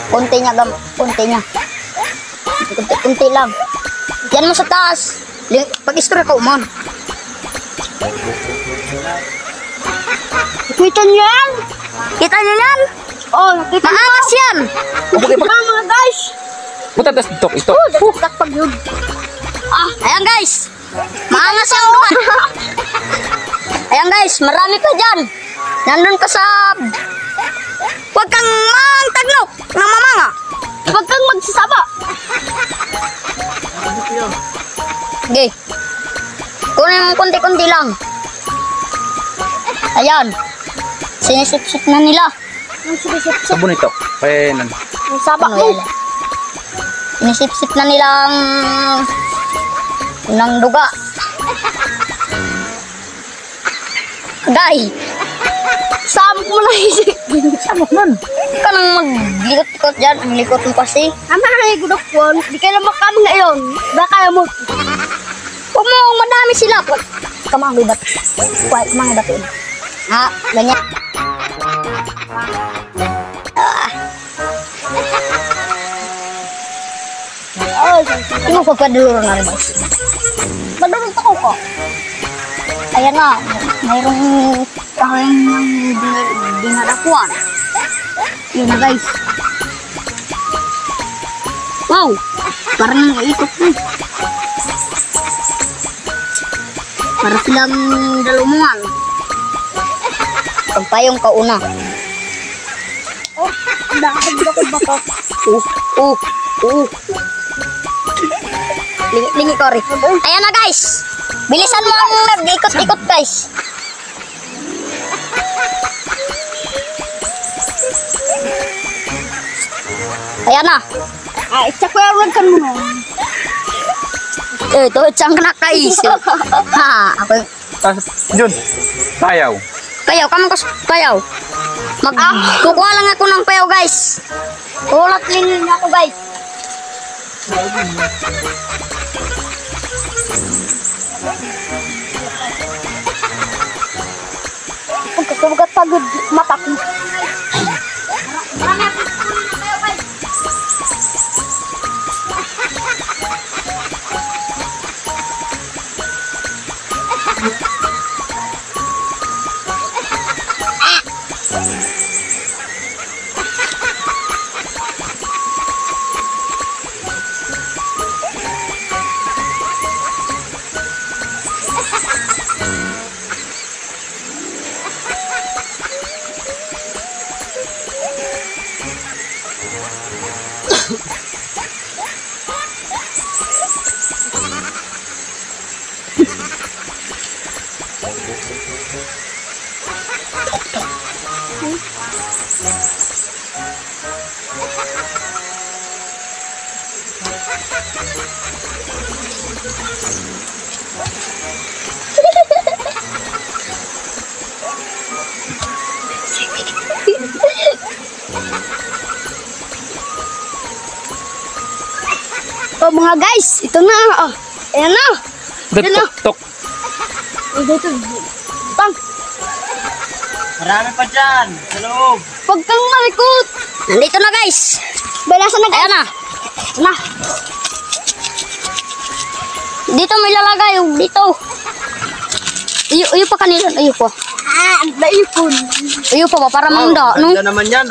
Kunti niya, kunti niya. Kunti lang. Yan mo sa taas. Pag-istorya ka, umon. Kita niyo yan? Kita niyo yan? Oh, nakita niyo. Maangas yan. Mga guys. Puta tas tok ito. Pag yun. Ayan guys. Maangas yan. Ayan guys, marami pa dyan. Nandun ka sa... Huwag kang mangtagnok ng mamanga. Huwag kang magsasaba. Okay. Kunin mo kunti-kunti lang. Ayan. Sinisip-sip na nila. Sabon ito. Penan. Ang saba mo. Sinisip-sip na nilang ng duga. Day. Sampo mo na isip. Sampo man. Ka nang maglikot-likot dyan. Ang likot mo kasi. Ama na igudok po. Di kayo naman kami ngayon. Baka mo. Huwag mo, madami sila. Kamang ibat. Kamang ibat yun. Ganyan. Hindi mo pagpaduluro na rin, guys. Padulong pa ko. Ayan na. Mayroong kahing dinadakuan. Yun na, guys. Wow! Parang nangikot na. Para silang dalumungan. Pagpayong kauna. Oh, bakit. Lingi ko rin. Ayan na guys. Bilisan mo ang nag-ikot-ikot guys. Ayan na. Itsak ko yung kan mo. Ito, itsak na kaisip. Ako. Jun, payaw. Payaw, kamu ko payaw. Kukuha lang ako ng payaw guys. Ulat lingin niya ako guys. Pagkasugat pagod mata ko. Oh mga guys, ito na. Oh, ayan na. Tok. Dito. Tang. Marami pa dyan, sa loob. Huwag kang malikot. Nandito na guys. Balasan na guys. Ayan na. Ito na. Dito may lalagay. Dito. Iyo pa kanila. Iyo pa. Daipon. Iyo pa ba? Para manda. Ganda naman yan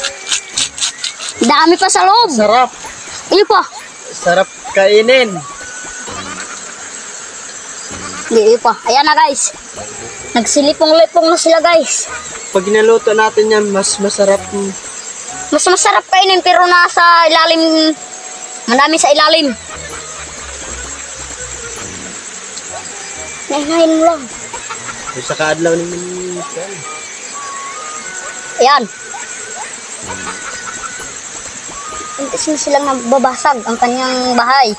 Dami pa sa loob. Sarap. Iyo pa. Sarap kainin. Iyo pa. Ayan na guys. Nagsilipong-lipong na sila guys. Pag ginaluto natin yan, mas masarap. Mas masarap kainin pero nasa ilalim. Madami sa ilalim. Nainahin mo lang. Sa kaadlaw naman yan. Ayan. Intis na silang nababasag ang kanyang bahay.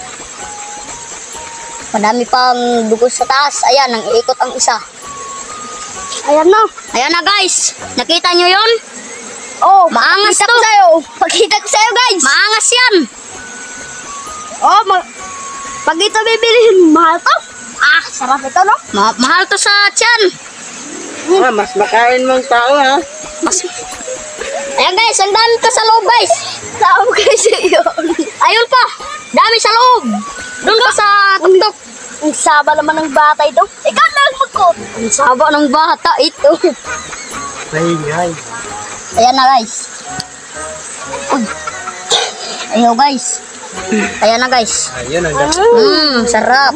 Madami pang dugo sa taas. Ayan, nang iikot ang isa. Ayan na. Ayan na guys. Nakita nyo yun? Oh, maangas to. Pakita ko sa'yo guys. Maangas yan. Oh, pag ito bibilihin, mahal to. Sarap ito no? Mahal to sa tiyan. Mas makain mong tao Mas Ayan guys, ang dami pa sa loob guys. Saan guys yun? Ayun pa, dami sa loob. Doon pa sa tuktok. Ang saba naman ng bata ito. Ikaw lang magkot. Ang saba ng bata ito. Maingay. Ayan na guys. Uy. Ayaw guys. Ayan na guys. Ayun ang dami. Sarap.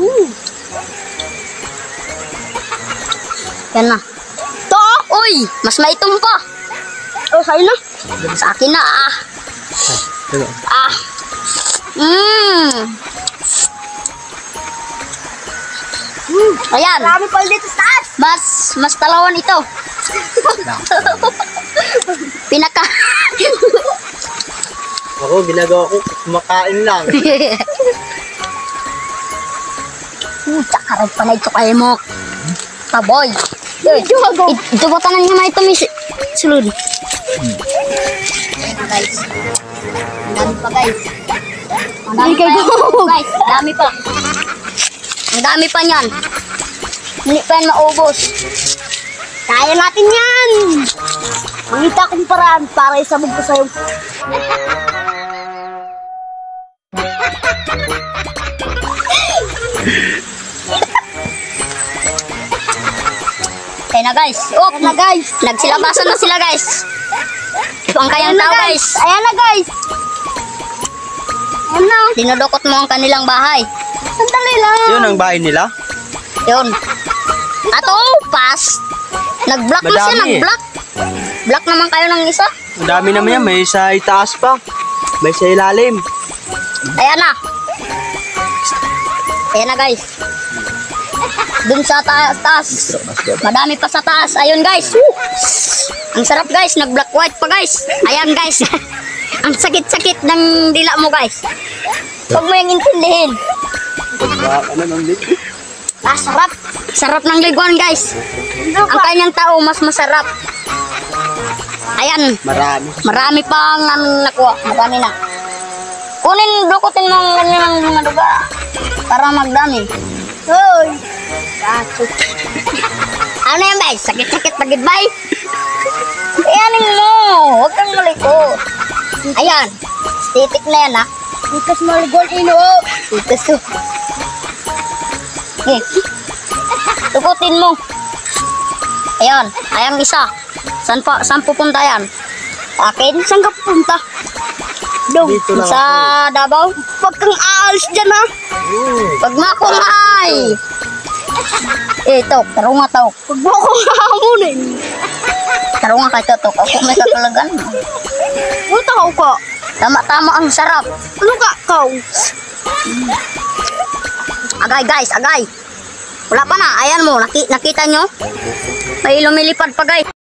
Yan na. To! Uy! Mas maitom pa. Oh, sa'yo na. Sa akin na ah. Ah. Ayan. Marami pa dito sa taas. Mas talawan ito. Pinaka. Ako, ginagawa ko, kumakain lang. Tsaka pa na ito kayo mo. Taboy. Ito ba tanan nga na ito may sulod? Ayan na guys. Ang dami pa guys. Ang dami pa yan. Guys, ang dami pa. Ang dami pa niyan. Hindi pa yan maubos. Kaya natin yan. Mangita kong paraan para isabog ko sa'yo. Kaya na guys. Op na guys. Nagsilabasan na sila guys. Ito ang kayang tao guys. Ayan na guys. Ayan na. Dinudukot mo ang kanilang bahay. Sandali lang. Yun ang bahay nila. Yun. Ato, pass. Nag-block na siya, Madami eh. nag-block. Block naman kayo ng isa. Ang dami naman yan. May sa itaas pa. May sa ilalim. Ayan na. Ayan na guys. Dun sa taas. Madami pa sa taas. Ayun guys. Woo! Ang sarap guys. Nag-black white pa guys. Ayan guys. Ang sakit-sakit ng dila mo guys. Huwag mo yung intindihin. Ano nang dito? Ah, sarap. Sarap ng liguan guys. Ang kanyang tao mas masarap. Ayan. Marami. Marami pang nakuha. Marami na. Kunin, dukutin mo ang kanilang mga duga. Para magdami. Hoy! Ano yan, guys? Sakit-sakit pagid, bay? Ayanin mo! Huwag kang malikot. Ayan. Stitik na yan, ha? Tikas maligol, ino. Tikas ko. Okay. Dukutin mo. Ayan. Ayan isa. Saan pupunta yan? Sa akin? Saan ka pupunta? Doon. Dito lang Sa Davao? Huwag kang aalis dyan, ha? Huwag mo akong ay! Tok, taro nga tao. Huwag mo akong hamunin. Taro nga kay Tok, ako may kakalagan. Ano tao ka? Tama-tama ang sarap. Ano ka, kau? Agay guys, agay. Wala pa na, ayan mo, nakita nyo? May lumilipad pa guys.